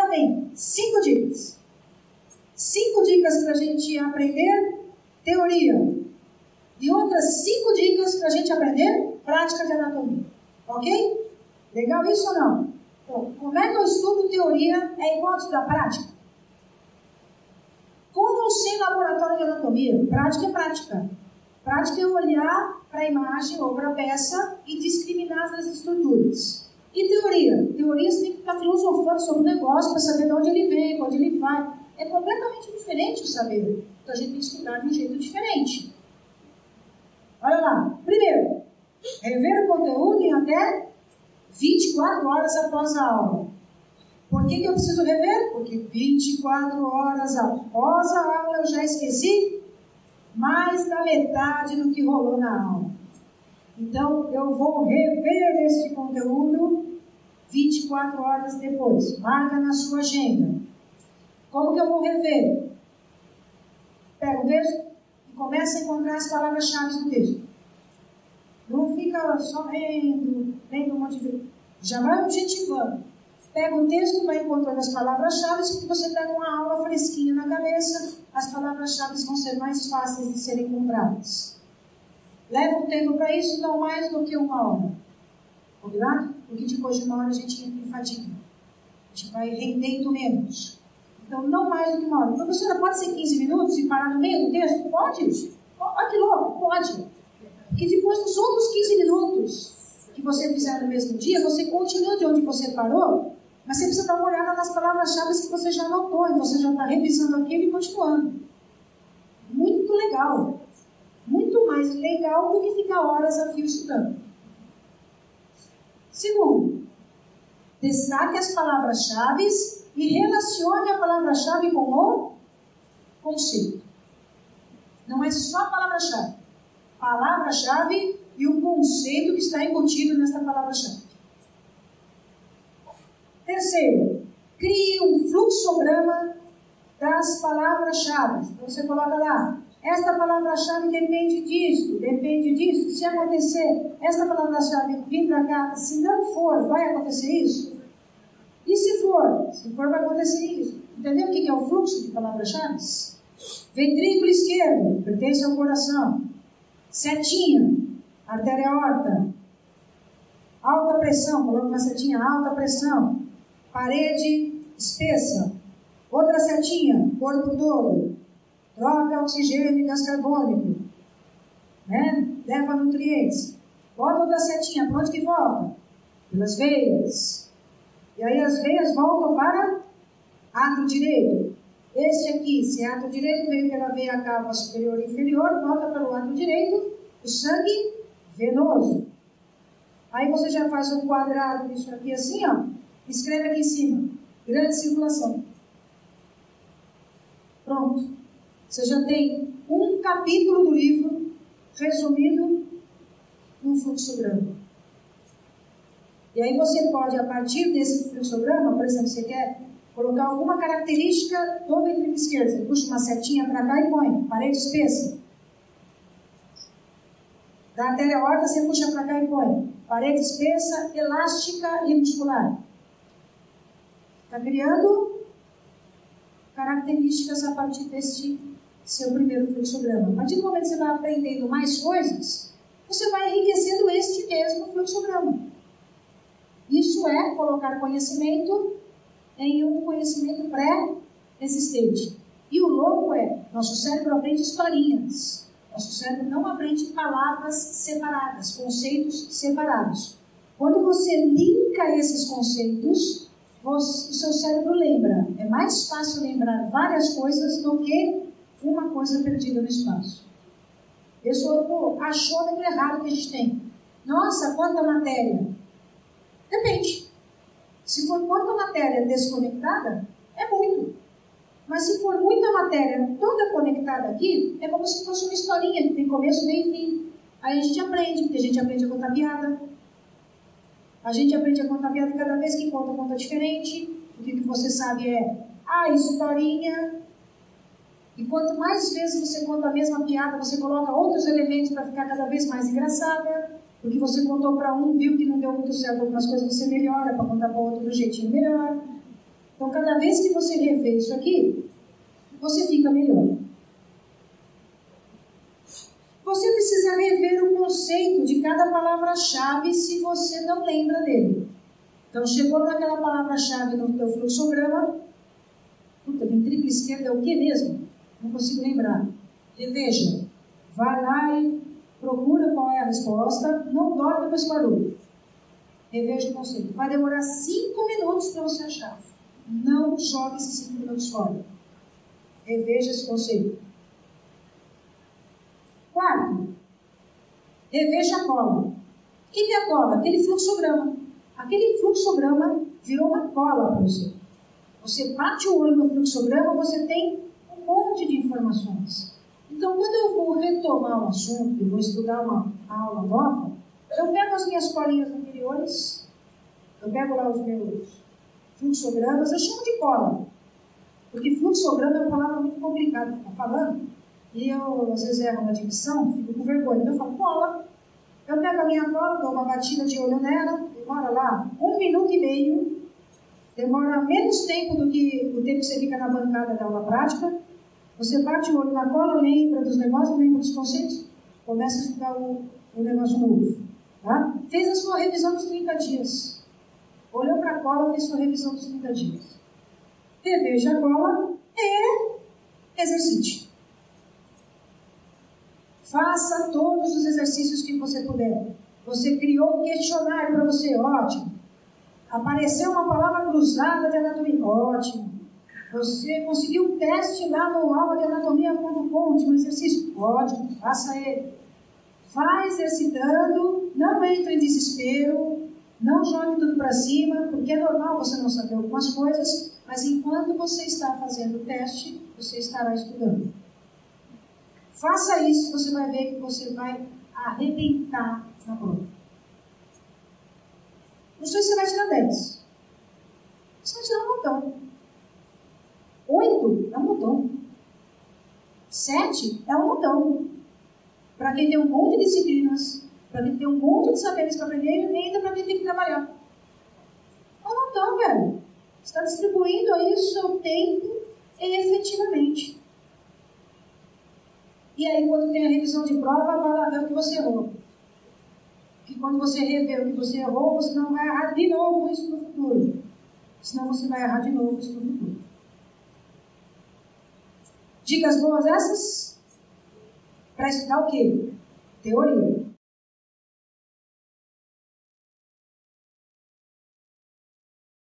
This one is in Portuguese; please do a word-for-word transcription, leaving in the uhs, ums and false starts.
agora vem cinco dicas. Cinco dicas para a gente aprender teoria. E outras cinco dicas para a gente aprender prática de anatomia. Ok? Legal isso ou não? Então, como é que eu estudo teoria é igual a estudar prática? Como eu sei laboratório de anatomia? Prática é prática. Prática é olhar para a imagem ou para a peça e discriminar as estruturas. E teoria? Teoria você tem que ficar filosofando sobre o negócio para saber de onde ele vem, para onde ele vai. É completamente diferente o saber. Então a gente tem que estudar de um jeito diferente. Olha lá. Primeiro, rever o conteúdo em até vinte e quatro horas após a aula. Por que, que eu preciso rever? Porque vinte e quatro horas após a aula eu já esqueci mais da metade do que rolou na aula. Então, eu vou rever este conteúdo vinte e quatro horas depois. Marca na sua agenda. Como que eu vou rever? Pega o texto e começa a encontrar as palavras-chave do texto. Não fica só lendo, lendo um monte de... Já vai objetivando. Pega o texto, vai encontrando as palavras-chave, porque você está com a aula fresquinha na cabeça, as palavras-chave vão ser mais fáceis de serem encontradas. Leva um tempo para isso, não mais do que uma hora. Combinado? Porque depois de uma hora a gente entra em fadiga. A gente vai rendendo menos. Então, não mais do que uma hora. Professora, pode ser quinze minutos e parar no meio do texto? Pode. Olha que louco, pode. Porque depois dos outros quinze minutos que você fizer no mesmo dia, você continua de onde você parou, mas você precisa dar uma olhada nas palavras-chave que você já anotou, então você já está revisando aquilo e continuando. Muito legal. Muito mais legal do que ficar horas a fio estudando. Segundo, destaque as palavras-chave e relacione a palavra-chave com o conceito. Não é só a palavra-chave. Palavra-chave e o conceito que está embutido nessa palavra-chave. Terceiro, crie um fluxograma das palavras-chave. Então você coloca lá, esta palavra-chave depende disso, depende disso. Se acontecer, esta palavra-chave vir para cá, se não for, vai acontecer isso? E se for? Se for, vai acontecer isso. Entendeu o que é o fluxo de palavras-chave? Ventrículo esquerdo, pertence ao coração. Setinha, artéria aorta. Alta pressão, coloca uma setinha, alta pressão. Parede espessa. Outra setinha, corpo todo. Troca oxigênio e gás carbônico. Né? Leva nutrientes. Bota outra setinha, para onde que volta? Pelas veias. E aí as veias voltam para átrio direito. Este aqui, se é átrio direito, veio pela veia cava superior e inferior, volta pelo átrio direito, o sangue venoso. Aí você já faz um quadrado disso aqui assim, ó. Escreve aqui em cima. Grande circulação. Pronto. Você já tem um capítulo do livro resumido num fluxograma. E aí você pode, a partir desse fluxograma, por exemplo, você quer colocar alguma característica do ventrículo esquerdo. Você puxa uma setinha para cá e põe. Parede espessa. Da artéria aorta, você puxa para cá e põe. Parede espessa, elástica e muscular. Está criando características a partir deste seu primeiro fluxograma. A partir do momento que você vai aprendendo mais coisas, você vai enriquecendo este mesmo fluxograma. Isso é colocar conhecimento em um conhecimento pré-existente. E o louco é, nosso cérebro aprende historinhas. Nosso cérebro não aprende palavras separadas, conceitos separados. Quando você linka esses conceitos, você, o seu cérebro lembra. É mais fácil lembrar várias coisas do que uma coisa perdida no espaço. Esse é o achômetro errado que a gente tem. Nossa, quanta matéria! Depende. Se for muita matéria desconectada, é muito. Mas se for muita matéria toda conectada aqui, é como se fosse uma historinha que tem começo, meio e fim. Aí a gente aprende, porque a gente aprende a contar piada. A gente aprende a contar piada e cada vez que conta, conta diferente. O que você sabe é a historinha. E quanto mais vezes você conta a mesma piada, você coloca outros elementos para ficar cada vez mais engraçada. Porque você contou para um, viu que não deu muito certo algumas coisas, você melhora para contar para o outro do jeitinho melhor. Então, cada vez que você rever isso aqui, você fica melhor. Você precisa rever o conceito de cada palavra-chave se você não lembra dele. Então, chegou naquela palavra-chave no teu fluxograma. Puta, ventrículo esquerdo é o que mesmo? Não consigo lembrar. Reveja. Vai lá e procura qual é a resposta. Não dorme com esse barulho. Reveja o conceito. Vai demorar cinco minutos para você achar. Não jogue esses cinco minutos fora. Reveja esse conceito. Quarto, reveja a cola. O que é a cola? Aquele fluxograma. Aquele fluxograma virou uma cola para você. Você bate o olho no fluxograma, você tem um monte de informações. Então, quando eu vou retomar o assunto, eu vou estudar uma aula nova, eu pego as minhas colinhas anteriores, eu pego lá os meus fluxogramas, eu chamo de cola. Porque fluxograma é uma palavra muito complicada de ficar falando, e eu, às vezes, erro na dicção, fico com vergonha. Então, eu falo cola. Eu pego a minha cola, dou uma batida de olho nela, demora lá um minuto e meio, demora menos tempo do que o tempo que você fica na bancada da aula prática. Você bate o olho na cola, lembra dos negócios, lembra dos conceitos, começa a estudar o, o negócio novo. Tá? Fez a sua revisão dos trinta dias. Olhou para a cola, fez sua revisão dos trinta dias. Reveja a cola e exercite. Faça todos os exercícios que você puder. Você criou um questionário para você, ótimo. Apareceu uma palavra cruzada de anatomia, ótimo. Você conseguiu um teste lá no aula de anatomia ponto com, de um exercício, ótimo, faça ele. Vá exercitando, não entre em desespero, não jogue tudo para cima, porque é normal você não saber algumas coisas, mas enquanto você está fazendo o teste, você estará estudando. Faça isso, você vai ver que você vai arrebentar na prova. Não sei se você vai tirar dez. Você vai tirar um montão. oito é um montão. sete é um montão. Para quem tem um monte de disciplinas, para quem tem um monte de saberes para aprender, e ainda para quem tem que trabalhar. É um montão, velho. Você está distribuindo aí o seu tempo efetivamente. E aí, quando tem a revisão de prova, vai lá ver o que você errou. Porque quando você rever o que você errou, você não vai errar de novo isso no futuro. Senão você vai errar de novo isso no futuro. Dicas boas essas? Para estudar o quê? Teoria.